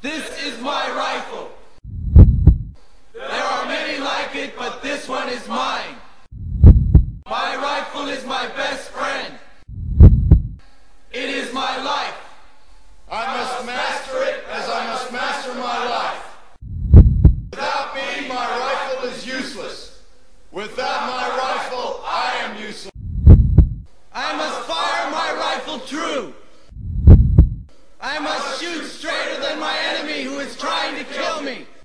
This is my rifle. There are many like it, but this one is mine. My rifle is my best friend. It is my life. I must master it as I must master my life. Without me, my rifle is useless. Without my rifle, I am useless. I must fire my rifle true. I must shoot straighter than my enemy who is trying to kill me.